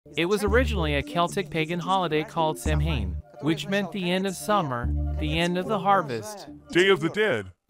It was originally a Celtic pagan holiday called Samhain, which meant the end of summer, the end of the harvest. Day of the Dead.